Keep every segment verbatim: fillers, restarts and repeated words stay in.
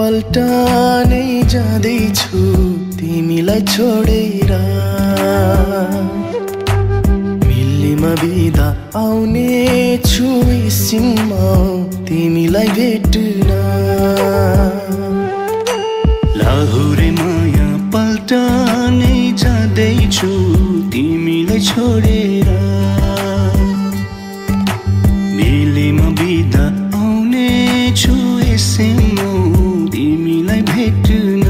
पल्टनै जाँदैछु तिमीलाई छोडेर मिल्नेमा बिदा आउने छु एकछिनमा तिमीलाई भेट्न लाहुरे माया पल्टनै जाँदैछु तिमीलाई छोडेर मिल्नेमा बिदा आउने छु एकछिनमा तिमीलाई भेट्न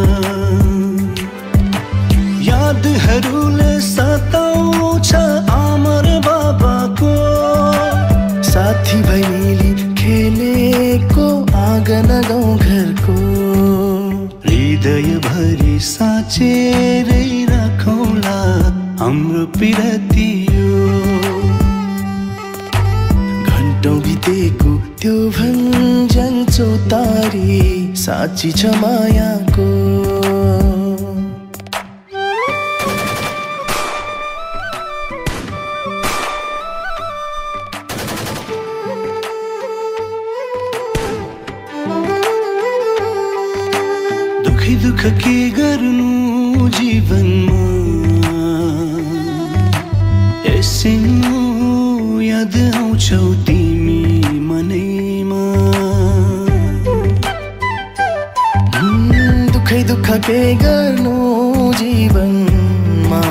यादहरूले सताउँछ आमर बाबाको साथी भाइ मिली खेलेको आँगन गाउँघरको हृदयभरि साँचेरै राखौँला हाम्रो पिरती घन्टौँ बितेको त्यो भञ्जन चौतारी साँची छ मायाको दुखै दुख के गर्नु जीवनमा यसैमा याद आउँछौ तिमी मनैमा दुखै दुख के गर्नु जीवनमा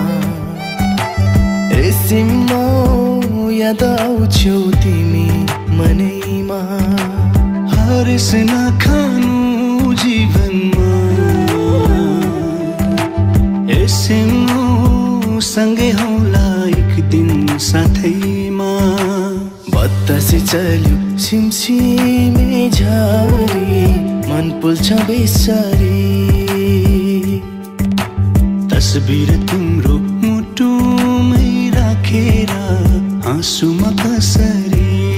यसैमा याद आउँछौ तिमी मनैमा हरेस नखानु जीवनमा यसैमा सँगै होला एक दिन साथैमा बतासे चल्यो सिमसिमे झरी मन पुल्छ बेसरी तस्बिर तिम्रो मुटुमै राखेर हाँसुमा कसरी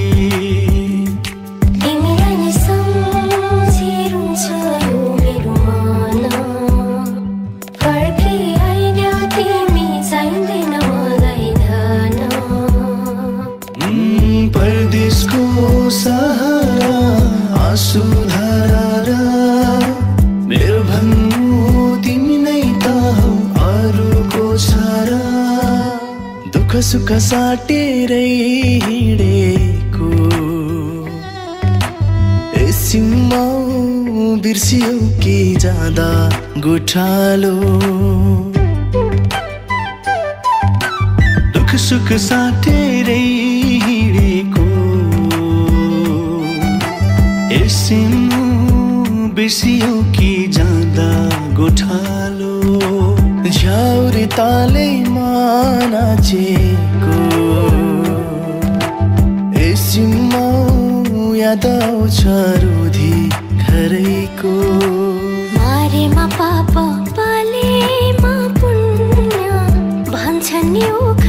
परदेशको सहारा आँसु धारा मेरो भन्नु तिमी नै त हौ अरूको छारा दुःख सुख साटेरै हिँडेको एकछिनमा बिर्सियौ कि जाँदा गोठालो दुःख सुख साटेरै एकछिनमा बिर्सियौ कि जाँदा गोठालो झ्याउरे तालैमा नाचेको एकछिनमा याद आउँछ रुधी घरैको मारेमा पाप पालेमा पुण्य भन्छन् नि